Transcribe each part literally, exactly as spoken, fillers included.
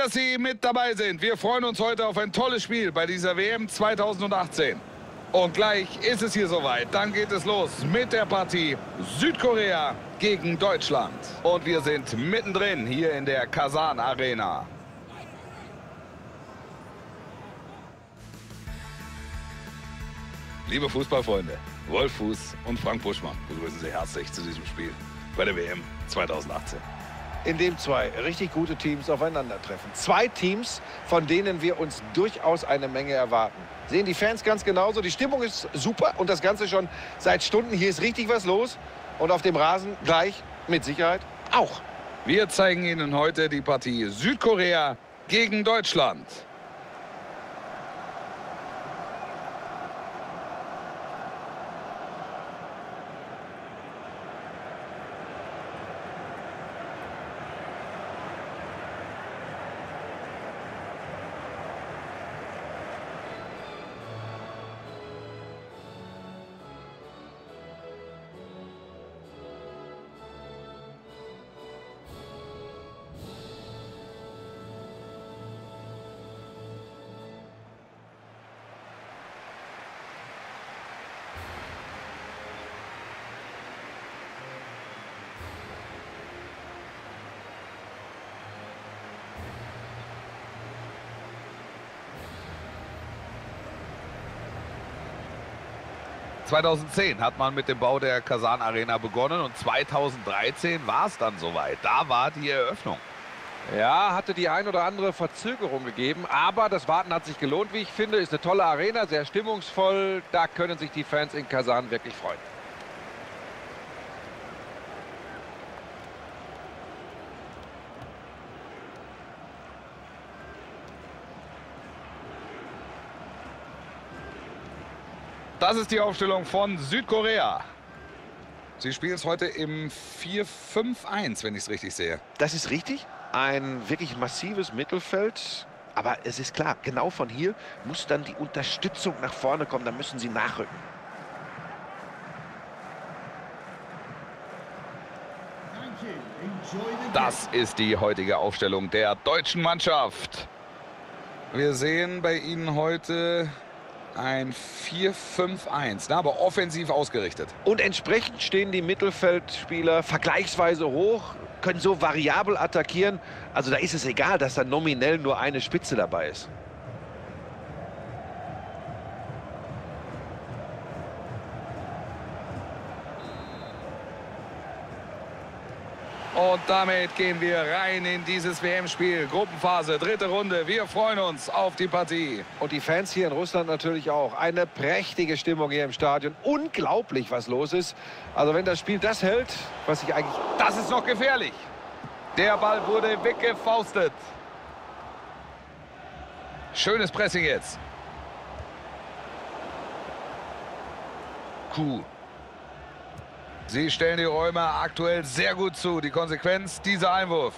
dass Sie mit dabei sind. Wir freuen uns heute auf ein tolles Spiel bei dieser W M zweitausendachtzehn. Und gleich ist es hier soweit. Dann geht es los mit der Partie Südkorea gegen Deutschland. Und wir sind mittendrin hier in der Kasan Arena. Liebe Fußballfreunde, Wolf Fuß und Frank Buschmann begrüßen Sie herzlich zu diesem Spiel bei der W M zweitausendachtzehn. In dem zwei richtig gute Teams aufeinandertreffen. Zwei Teams, von denen wir uns durchaus eine Menge erwarten. Sehen die Fans ganz genauso. Die Stimmung ist super und das Ganze schon seit Stunden. Hier ist richtig was los. Und auf dem Rasen gleich mit Sicherheit auch. Wir zeigen Ihnen heute die Partie Südkorea gegen Deutschland. zweitausendzehn hat man mit dem Bau der Kasan Arena begonnen und zweitausenddreizehn war es dann soweit. Da war die Eröffnung. Ja, hatte die ein oder andere Verzögerung gegeben, aber das Warten hat sich gelohnt, wie ich finde. Ist eine tolle Arena, sehr stimmungsvoll. Da können sich die Fans in Kasan wirklich freuen. Das ist die Aufstellung von Südkorea. Sie spielen es heute im vier fünf eins, wenn ich es richtig sehe. Das ist richtig. Ein wirklich massives Mittelfeld. Aber es ist klar, genau von hier muss dann die Unterstützung nach vorne kommen. Da müssen sie nachrücken. Das ist die heutige Aufstellung der deutschen Mannschaft. Wir sehen bei Ihnen heute ein vier fünf eins, aber offensiv ausgerichtet. Und entsprechend stehen die Mittelfeldspieler vergleichsweise hoch, können so variabel attackieren. Also da ist es egal, dass da nominell nur eine Spitze dabei ist. Und damit gehen wir rein in dieses W M-Spiel. Gruppenphase, dritte Runde. Wir freuen uns auf die Partie. Und die Fans hier in Russland natürlich auch. Eine prächtige Stimmung hier im Stadion. Unglaublich, was los ist. Also wenn das Spiel das hält, was ich eigentlich... Das ist noch gefährlich. Der Ball wurde weggefaustet. Schönes Pressing jetzt. Kuh. Sie stellen die Räume aktuell sehr gut zu. Die Konsequenz, dieser Einwurf.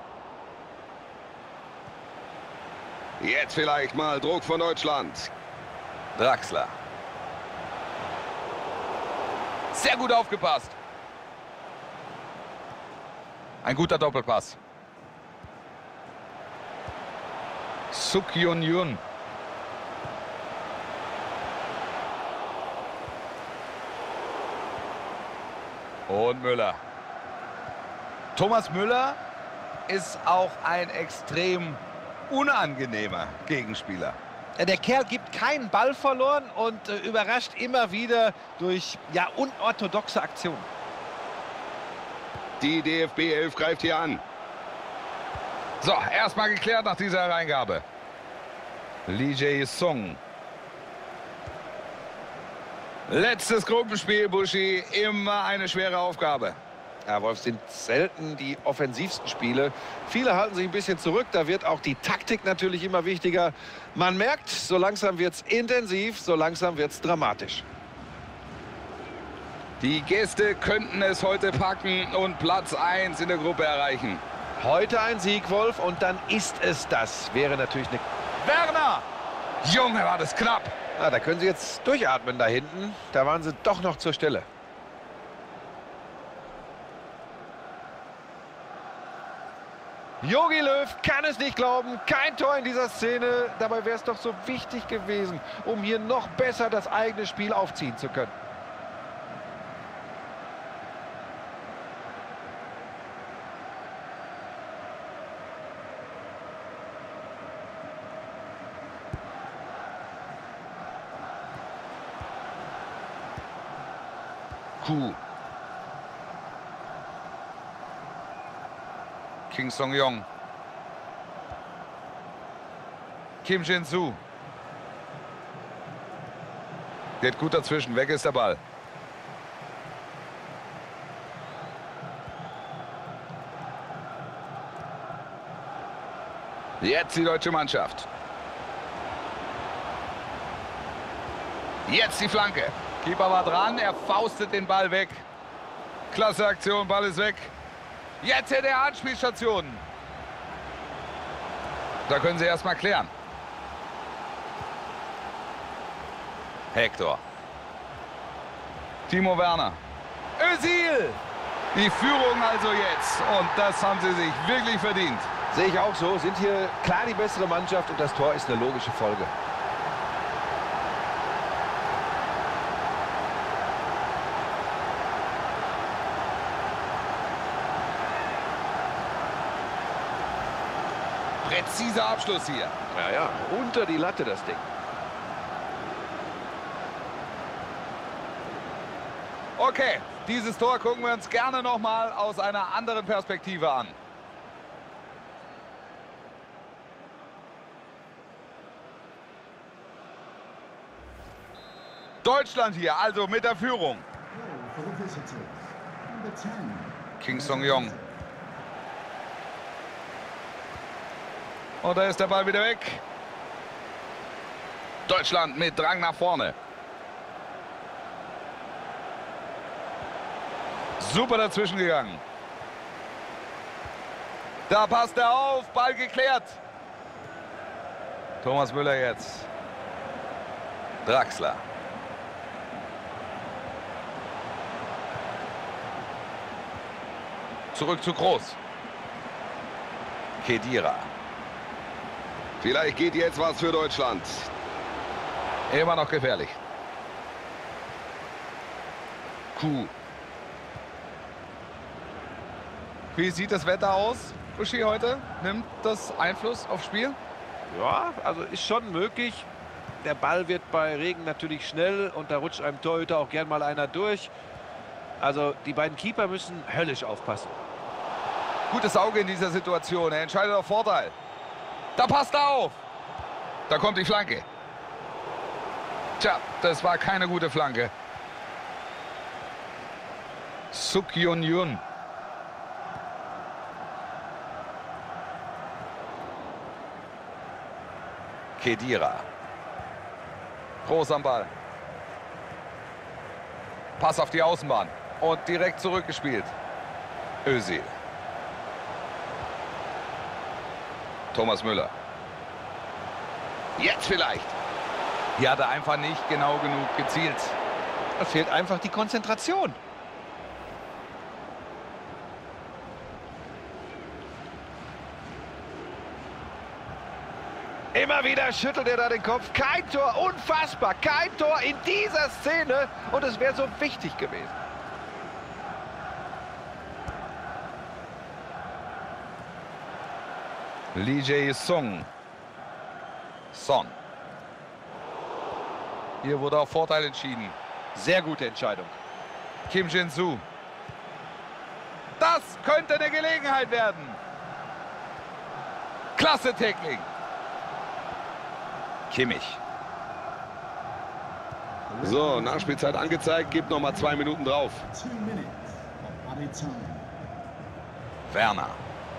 Jetzt vielleicht mal Druck von Deutschland. Draxler. Sehr gut aufgepasst. Ein guter Doppelpass. Suk Yun Yun. Und Müller. Thomas Müller ist auch ein extrem unangenehmer Gegenspieler. Der Kerl gibt keinen Ball verloren und äh, überrascht immer wieder durch ja, unorthodoxe Aktionen. Die D F B elf greift hier an. So, erstmal geklärt nach dieser Hereingabe. Lee Jae-sung. Letztes Gruppenspiel, Buschi. Immer eine schwere Aufgabe. Ja, Wolf, sind selten die offensivsten Spiele. Viele halten sich ein bisschen zurück. Da wird auch die Taktik natürlich immer wichtiger. Man merkt, so langsam wird es intensiv, so langsam wird es dramatisch. Die Gäste könnten es heute packen und Platz eins in der Gruppe erreichen. Heute ein Sieg, Wolf, und dann ist es das. Wäre natürlich eine... Werner! Junge, war das knapp. Ah, da können sie jetzt durchatmen da hinten. Da waren sie doch noch zur Stelle. Jogi Löw kann es nicht glauben. Kein Tor in dieser Szene. Dabei wäre es doch so wichtig gewesen, um hier noch besser das eigene Spiel aufziehen zu können. Kuh. Kim Song-Yong. Kim Jin-Soo. Geht gut dazwischen. Weg ist der Ball. Jetzt die deutsche Mannschaft. Jetzt die Flanke. Keeper war dran, er faustet den Ball weg. Klasse Aktion, Ball ist weg. Jetzt in der Anspielstation. Da können sie erstmal klären. Hector. Timo Werner. Özil. Die Führung also jetzt. Und das haben sie sich wirklich verdient. Sehe ich auch so. Sind hier klar die bessere Mannschaft und das Tor ist eine logische Folge. Präziser Abschluss hier. Ja, ja, unter die Latte das Ding. Okay, dieses Tor gucken wir uns gerne noch mal aus einer anderen Perspektive an. Deutschland hier, also mit der Führung. Kim Song-Yong. Und da ist der Ball wieder weg. Deutschland mit Drang nach vorne. Super dazwischen gegangen. Da passt er auf, Ball geklärt. Thomas Müller jetzt. Draxler. Zurück zu Groß. Khedira. Vielleicht geht jetzt was für Deutschland. Immer noch gefährlich. Kuh. Wie sieht das Wetter aus, Uschi, heute? Nimmt das Einfluss aufs Spiel? Ja, also ist schon möglich. Der Ball wird bei Regen natürlich schnell und da rutscht einem Torhüter auch gern mal einer durch. Also die beiden Keeper müssen höllisch aufpassen. Gutes Auge in dieser Situation. Er entscheidet auf Vorteil. Da passt er auf. Da kommt die Flanke. Tja, das war keine gute Flanke. Suk Yun Yun. Khedira. Groß am Ball. Pass auf die Außenbahn. Und direkt zurückgespielt. Özil. Thomas Müller. Jetzt vielleicht. Hier hat er einfach nicht genau genug gezielt. Da fehlt einfach die Konzentration. Immer wieder schüttelt er da den Kopf. Kein Tor, unfassbar. Kein Tor in dieser Szene. Und es wäre so wichtig gewesen. Lee Jae-sung. Son. Hier wurde auf Vorteil entschieden. Sehr gute Entscheidung. Kim Jin-Soo. Das könnte eine Gelegenheit werden. Klasse Tackling. Kimmich. So, Nachspielzeit angezeigt, gibt noch mal zwei Minuten drauf. Werner.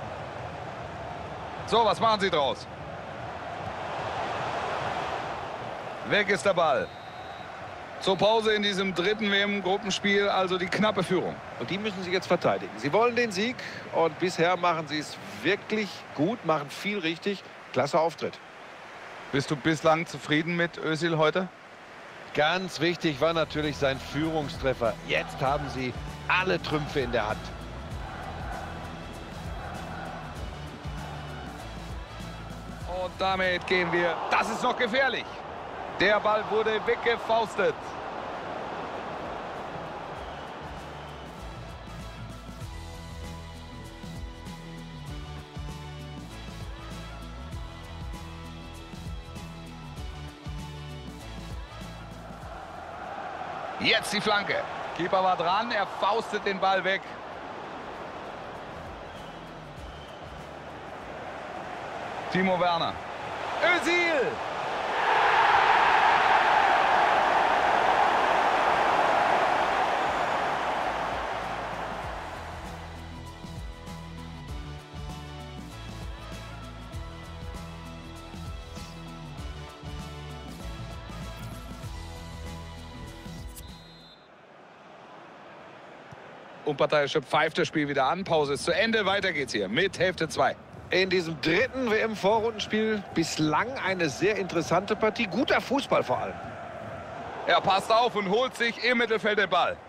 So, was machen sie draus? Weg ist der Ball. Zur Pause in diesem dritten W M-Gruppenspiel, also die knappe Führung. Und die müssen sie jetzt verteidigen. Sie wollen den Sieg und bisher machen sie es wirklich gut, machen viel richtig. Klasse Auftritt. Bist du bislang zufrieden mit Özil heute? Ganz wichtig war natürlich sein Führungstreffer. Jetzt haben sie alle Trümpfe in der Hand. Und damit gehen wir. Das ist noch gefährlich. Der Ball wurde weggefaustet. Jetzt die Flanke. Keeper war dran, er faustet den Ball weg. Timo Werner. Özil. Unparteiische pfeift das Spiel wieder an. Pause ist zu Ende. Weiter geht's hier mit Hälfte zwei. In diesem dritten W M-Vorrundenspiel bislang eine sehr interessante Partie. Guter Fußball vor allem. Er passt auf und holt sich im Mittelfeld den Ball.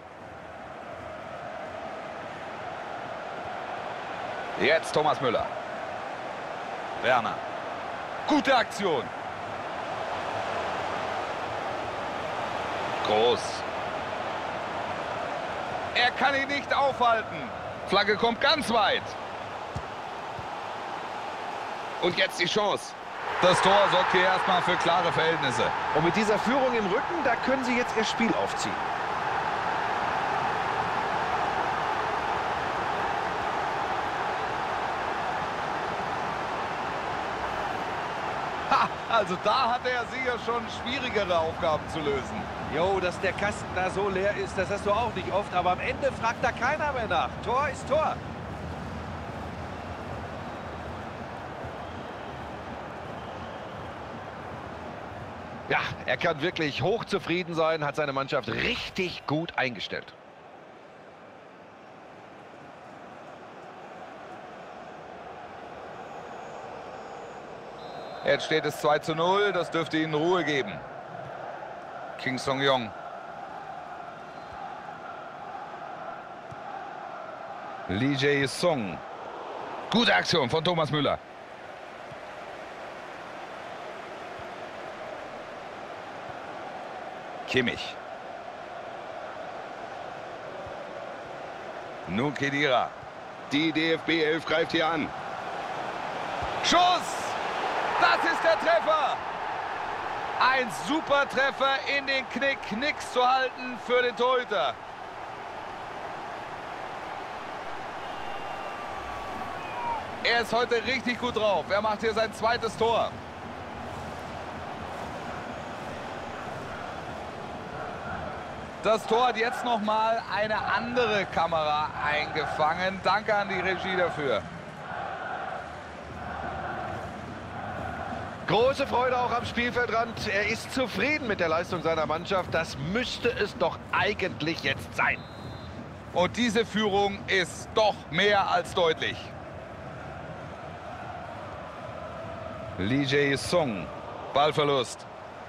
Jetzt Thomas Müller. Werner. Gute Aktion. Groß. Er kann ihn nicht aufhalten. Flagge kommt ganz weit. Und jetzt die Chance. Das Tor sorgt hier erstmal für klare Verhältnisse. Und mit dieser Führung im Rücken, da können sie jetzt ihr Spiel aufziehen. Ha, also da hatte er sicher schon schwierigere Aufgaben zu lösen. Jo, dass der Kasten da so leer ist, das hast du auch nicht oft. Aber am Ende fragt da keiner mehr nach. Tor ist Tor. Ja, er kann wirklich hochzufrieden sein, hat seine Mannschaft richtig gut eingestellt. Jetzt steht es zwei zu null, das dürfte ihnen Ruhe geben. King Song-Yong. Lee Jae-sung. Gute Aktion von Thomas Müller. Kimmich. Nun Khedira. Die D F B elf greift hier an. Schuss! Das ist der Treffer! Ein super Treffer in den Knick. Nichts zu halten für den Torhüter. Er ist heute richtig gut drauf. Er macht hier sein zweites Tor. Das Tor hat jetzt noch mal eine andere Kamera eingefangen. Danke an die Regie dafür. Große Freude auch am Spielfeldrand. Er ist zufrieden mit der Leistung seiner Mannschaft. Das müsste es doch eigentlich jetzt sein. Und diese Führung ist doch mehr als deutlich. Lee Jae-sung. Ballverlust.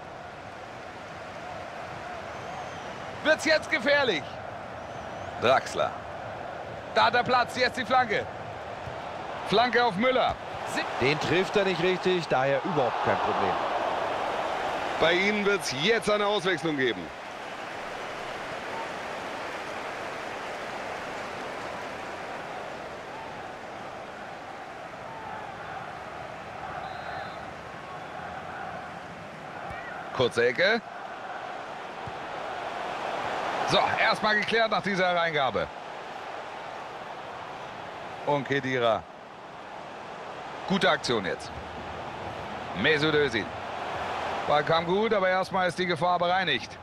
Wird's jetzt gefährlich. Draxler. Da hat er Platz, jetzt die Flanke. Flanke auf Müller. Den trifft er nicht richtig, daher überhaupt kein Problem. Bei ihnen wird es jetzt eine Auswechslung geben. Kurze Ecke. So, erstmal geklärt nach dieser Hereingabe. Und Khedira. Gute Aktion jetzt. Mesut Özil. Ball kam gut, aber erstmal ist die Gefahr bereinigt.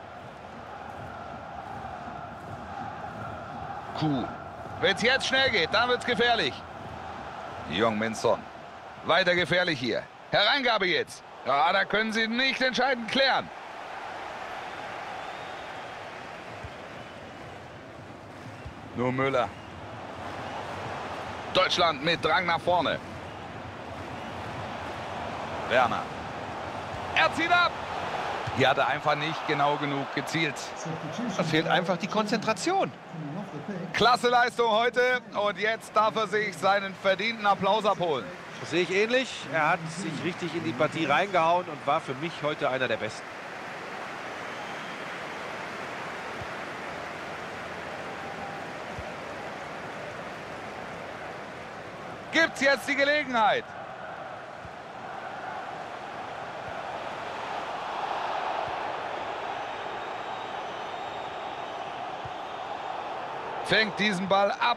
Kuh. Wenn es jetzt schnell geht, dann wird es gefährlich. Heung-min Son. Weiter gefährlich hier. Hereingabe jetzt. Ja, da können sie nicht entscheidend klären. Nur Müller. Deutschland mit Drang nach vorne. Werner. Er zieht ab. Hier hat er einfach nicht genau genug gezielt. Da fehlt einfach die Konzentration. Klasse Leistung heute. Und jetzt darf er sich seinen verdienten Applaus abholen. Das sehe ich ähnlich. Er hat sich richtig in die Partie reingehauen und war für mich heute einer der Besten. Gibt's jetzt die Gelegenheit? Fängt diesen Ball ab.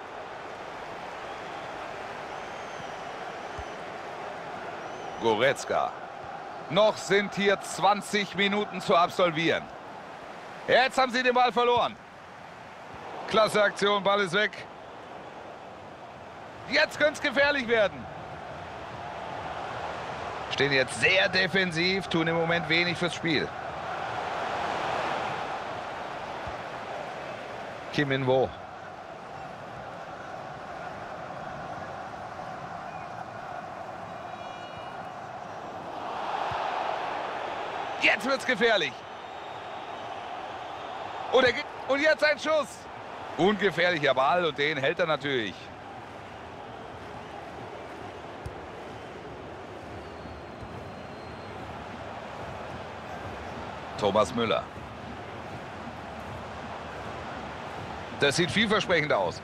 Goretzka. Noch sind hier zwanzig Minuten zu absolvieren. Jetzt haben sie den Ball verloren. Klasse Aktion, Ball ist weg. Jetzt könnte es gefährlich werden. Stehen jetzt sehr defensiv, tun im Moment wenig fürs Spiel. Kim Min-wo. Jetzt wird's gefährlich. Und, er, und jetzt ein Schuss. Ungefährlicher Ball und den hält er natürlich. Thomas Müller. Das sieht vielversprechend aus.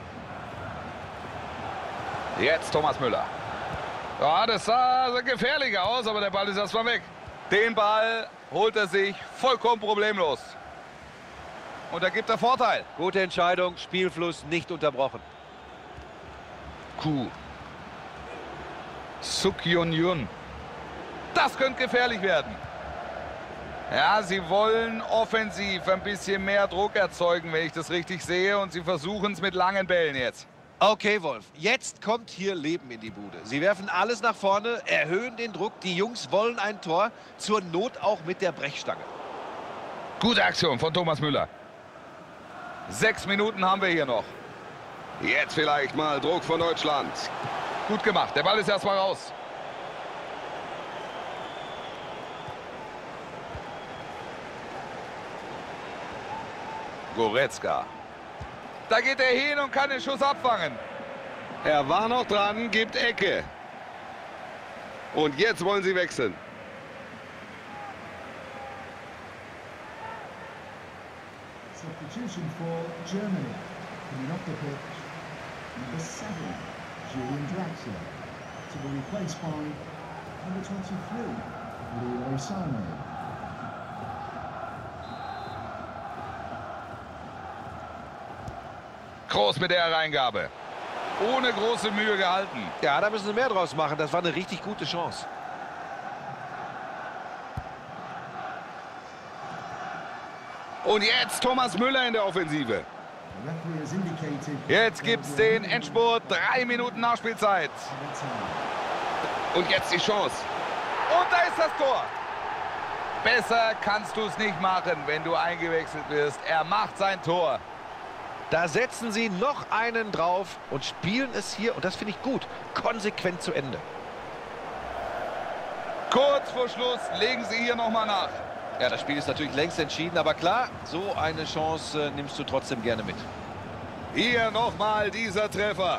Jetzt Thomas Müller. Ja, das sah gefährlich aus, aber der Ball ist erstmal weg. Den Ball holt er sich vollkommen problemlos. Und da gibt er Vorteil. Gute Entscheidung, Spielfluss nicht unterbrochen. Kuh. Suk-Yun Yun. Das könnte gefährlich werden. Ja, sie wollen offensiv ein bisschen mehr Druck erzeugen, wenn ich das richtig sehe. Und sie versuchen es mit langen Bällen jetzt. Okay, Wolf, jetzt kommt hier Leben in die Bude. Sie werfen alles nach vorne, erhöhen den Druck. Die Jungs wollen ein Tor, zur Not auch mit der Brechstange. Gute Aktion von Thomas Müller. Sechs Minuten haben wir hier noch. Jetzt vielleicht mal Druck von Deutschland. Gut gemacht, der Ball ist erstmal raus. Goretzka. Da geht er hin und kann den Schuss abfangen. Er war noch dran, gibt Ecke. Und jetzt wollen sie wechseln. Substitution for Germany. Coming off the pitch, number seven, Julian Draxler, to be replaced by number twenty-three, Leroy Sané. Groß mit der Hereingabe. Ohne große Mühe gehalten. Ja, da müssen sie mehr draus machen. Das war eine richtig gute Chance. Und jetzt Thomas Müller in der Offensive. The referee has indicated Jetzt gibt's den Endspurt. Drei Minuten Nachspielzeit. Und jetzt die Chance. Und da ist das Tor. Besser kannst du es nicht machen, wenn du eingewechselt wirst. Er macht sein Tor. Da setzen sie noch einen drauf und spielen es hier, und das finde ich gut, konsequent zu Ende. Kurz vor Schluss legen sie hier nochmal nach. Ja, das Spiel ist natürlich längst entschieden, aber klar, so eine Chance äh, nimmst du trotzdem gerne mit. Hier nochmal dieser Treffer.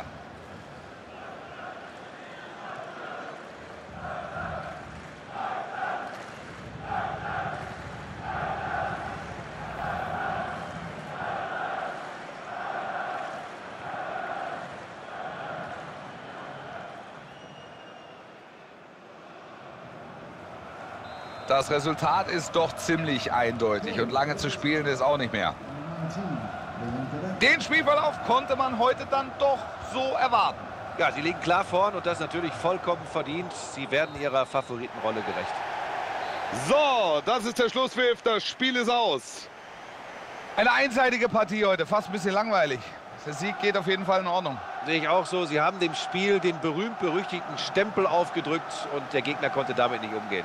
Das Resultat ist doch ziemlich eindeutig und lange zu spielen ist auch nicht mehr. Den Spielverlauf konnte man heute dann doch so erwarten. Ja, sie liegen klar vorn und das natürlich vollkommen verdient. Sie werden ihrer Favoritenrolle gerecht. So, das ist der Schlusspfiff. Das Spiel ist aus. Eine einseitige Partie heute, fast ein bisschen langweilig. Der Sieg geht auf jeden Fall in Ordnung. Sehe ich auch so. Sie haben dem Spiel den berühmt-berüchtigten Stempel aufgedrückt und der Gegner konnte damit nicht umgehen.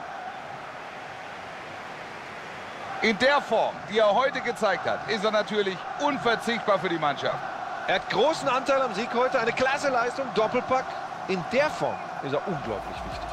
In der Form, die er heute gezeigt hat, ist er natürlich unverzichtbar für die Mannschaft. Er hat großen Anteil am Sieg heute, eine klasse Leistung, Doppelpack. In der Form ist er unglaublich wichtig.